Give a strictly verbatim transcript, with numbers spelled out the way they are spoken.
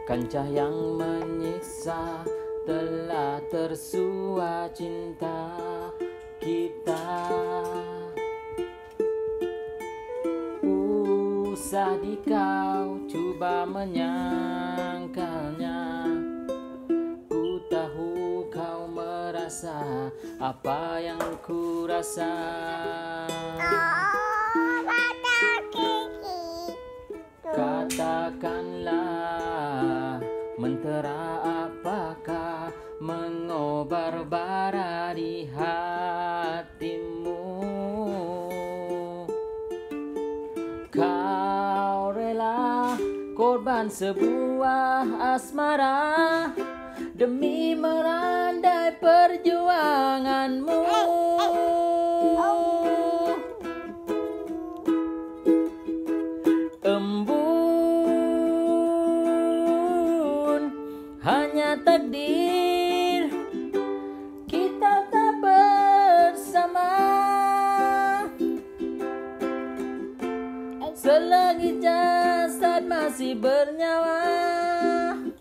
Kancah yang menyiksa telah tersua cinta kita. Usah dikau coba menyangkalnya. Ku tahu kau merasa apa yang ku rasa. Katakanlah, mentera apakah mengobar bara di hatimu? Kau rela korban sebuah asmara demi merandai perjuanganmu. Embun hanya takdir kita tak bersama. Selagi jasad masih bernyawa,